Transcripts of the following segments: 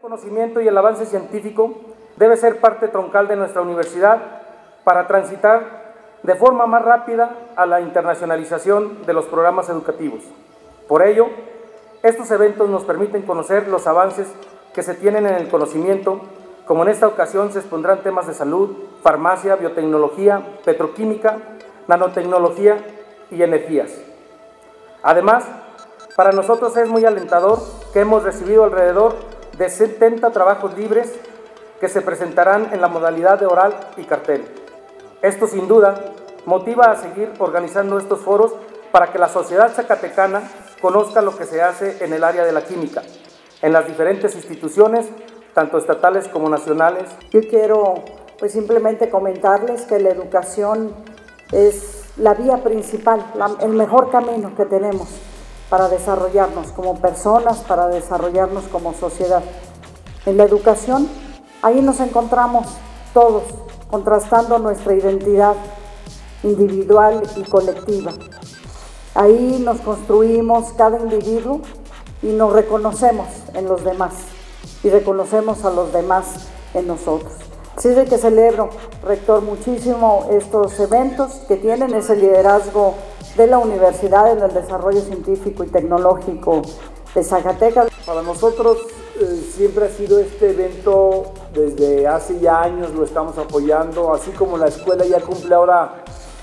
conocimiento y el avance científico debe ser parte troncal de nuestra universidad para transitar de forma más rápida a la internacionalización de los programas educativos. Por ello, estos eventos nos permiten conocer los avances que se tienen en el conocimiento, como en esta ocasión se expondrán temas de salud, farmacia, biotecnología, petroquímica, nanotecnología y energías. Además, para nosotros es muy alentador que hemos recibido alrededor de 70 trabajos libres que se presentarán en la modalidad de oral y cartel. Esto sin duda motiva a seguir organizando estos foros para que la sociedad zacatecana conozca lo que se hace en el área de la química, en las diferentes instituciones, tanto estatales como nacionales. Yo quiero simplemente comentarles que la educación es la vía principal, el mejor camino que tenemos para desarrollarnos como personas, para desarrollarnos como sociedad. En la educación, ahí nos encontramos todos, contrastando nuestra identidad individual y colectiva. Ahí nos construimos cada individuo y nos reconocemos en los demás y reconocemos a los demás en nosotros. Así de que celebro, rector, muchísimo estos eventos que tienen ese liderazgo de la universidad en el desarrollo científico y tecnológico de Zacatecas. Para nosotros siempre ha sido este evento, desde hace ya años lo estamos apoyando, así como la escuela ya cumple ahora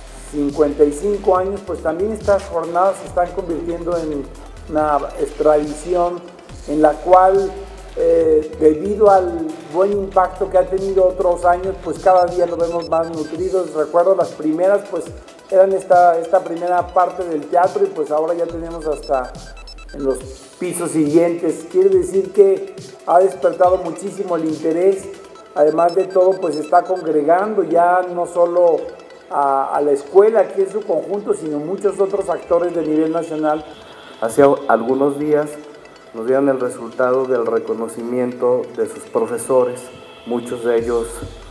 55 años, pues también estas jornadas se están convirtiendo en una tradición en la cual debido al buen impacto que ha tenido otros años, pues cada día lo vemos más nutridos. Recuerdo las primeras, pues eran esta primera parte del teatro y pues ahora ya tenemos hasta en los pisos siguientes. Quiere decir que ha despertado muchísimo el interés. Además de todo, pues está congregando ya no solo a la escuela aquí en su conjunto, sino muchos otros actores de nivel nacional. Hace algunos días nos dieron el resultado del reconocimiento de sus profesores, muchos de ellos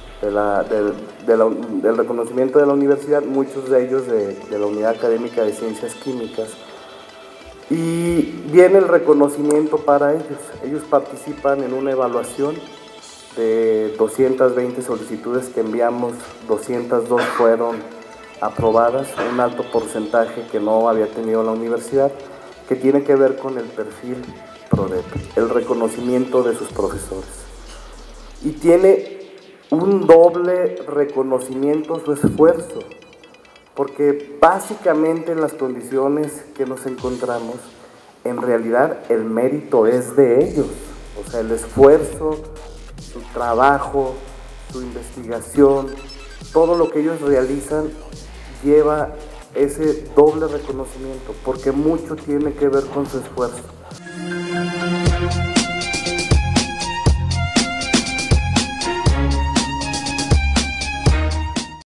del reconocimiento de la universidad, muchos de ellos de la Unidad Académica de Ciencias Químicas. Y viene el reconocimiento para ellos. Ellos participan en una evaluación de 220 solicitudes que enviamos, 202 fueron aprobadas, un alto porcentaje que no había tenido la universidad, que tiene que ver con el perfil PRODEP, el reconocimiento de sus profesores. Y tiene un doble reconocimiento su esfuerzo, porque básicamente en las condiciones que nos encontramos, en realidad el mérito es de ellos, o sea, el esfuerzo, su trabajo, su investigación, todo lo que ellos realizan lleva ese doble reconocimiento, porque mucho tiene que ver con su esfuerzo.